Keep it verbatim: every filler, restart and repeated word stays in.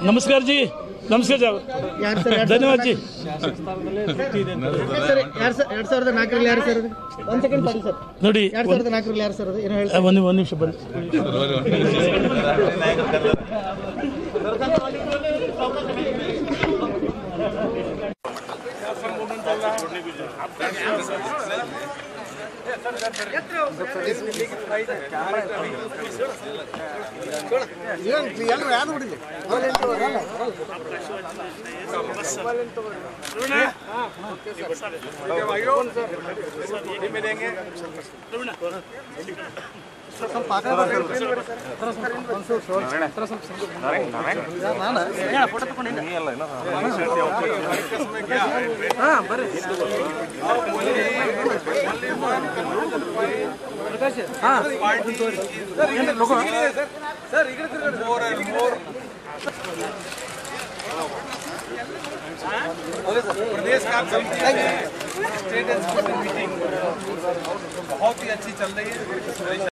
नमस्कार जी, नमस्कार साहब, धन्यवाद जी। ಎರಡ್ ಸಾವಿರದ ನಾಲ್ಕರಲ್ಲಿ ಯಾರು ಸರ್? ಒಂದು ಸೆಕೆಂಡ್ ಪಾಡಿ ಸರ್ ನೋಡಿ, ಎರಡ್ ಸಾವಿರದ ನಾಲ್ಕರಲ್ಲಿ ಯಾರು ಸರ್? ಏನು ಹೇಳಿ ಒಂದು ಒಂದು ನಿಮಿಷ ಬನ್ನಿ. प्रदेश का स्टेट मीटिंग बहुत ही अच्छी चल रही है।